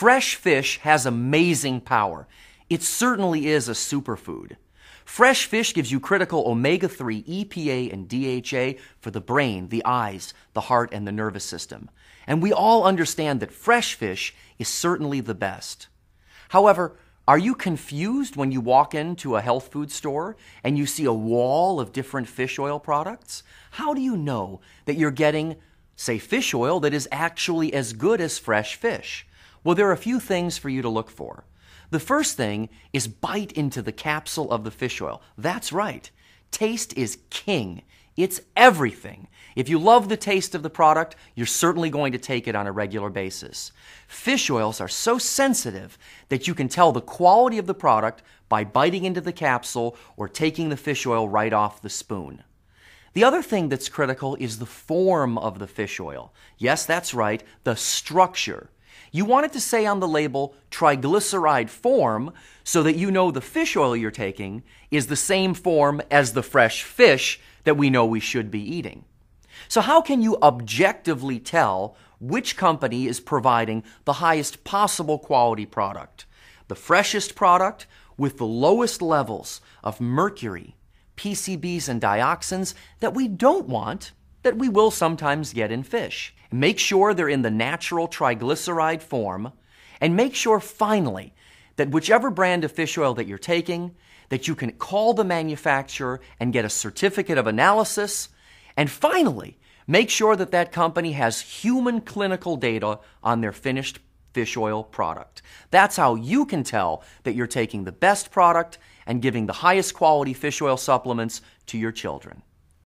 Fresh fish has amazing power. It certainly is a superfood. Fresh fish gives you critical omega-3, EPA, and DHA for the brain, the eyes, the heart, and the nervous system. And we all understand that fresh fish is certainly the best. However, are you confused when you walk into a health food store and you see a wall of different fish oil products? How do you know that you're getting, say, fish oil that is actually as good as fresh fish? Well, there are a few things for you to look for. The first thing is bite into the capsule of the fish oil. That's right. Taste is king. It's everything. If you love the taste of the product, you're certainly going to take it on a regular basis. Fish oils are so sensitive that you can tell the quality of the product by biting into the capsule or taking the fish oil right off the spoon. The other thing that's critical is the form of the fish oil. Yes, that's right, the structure. You want it to say on the label triglyceride form so that you know the fish oil you're taking is the same form as the fresh fish that we know we should be eating. So how can you objectively tell which company is providing the highest possible quality product? The freshest product with the lowest levels of mercury, PCBs, and dioxins that we don't want, that we will sometimes get in fish. Make sure they're in the natural triglyceride form, and make sure finally that whichever brand of fish oil that you're taking, that you can call the manufacturer and get a certificate of analysis, and finally, make sure that that company has human clinical data on their finished fish oil product. That's how you can tell that you're taking the best product and giving the highest quality fish oil supplements to your children.